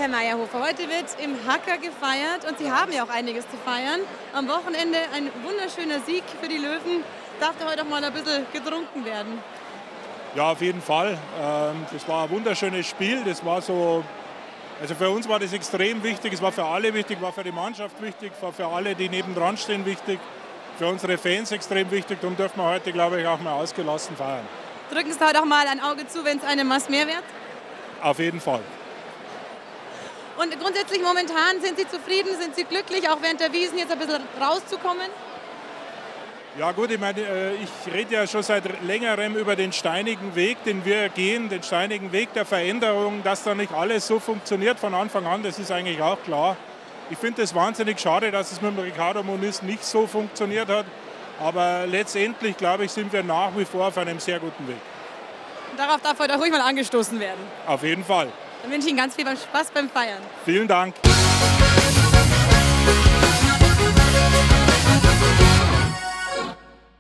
Meierhofer, heute wird im Hacker gefeiert und Sie haben ja auch einiges zu feiern. Am Wochenende ein wunderschöner Sieg für die Löwen. Darf da heute auch mal ein bisschen getrunken werden? Ja, auf jeden Fall. Das war ein wunderschönes Spiel. Das war so, also für uns war das extrem wichtig. Es war für alle wichtig, war für die Mannschaft wichtig, war für alle, die nebendran stehen, wichtig. Für unsere Fans extrem wichtig. Darum dürfen wir heute, glaube ich, auch mal ausgelassen feiern. Drücken Sie heute auch mal ein Auge zu, wenn es einem was mehr wird? Auf jeden Fall. Und grundsätzlich momentan sind Sie zufrieden, sind Sie glücklich, auch während der Wiesn jetzt ein bisschen rauszukommen? Ja gut, ich meine, ich rede ja schon seit längerem über den steinigen Weg, den wir gehen, den steinigen Weg der Veränderung, dass da nicht alles so funktioniert von Anfang an, das ist eigentlich auch klar. Ich finde es wahnsinnig schade, dass es mit dem Ricardo Muniz nicht so funktioniert hat, aber letztendlich, glaube ich, sind wir nach wie vor auf einem sehr guten Weg. Und darauf darf heute auch ruhig mal angestoßen werden. Auf jeden Fall. Dann wünsche ich Ihnen ganz viel Spaß beim Feiern. Vielen Dank.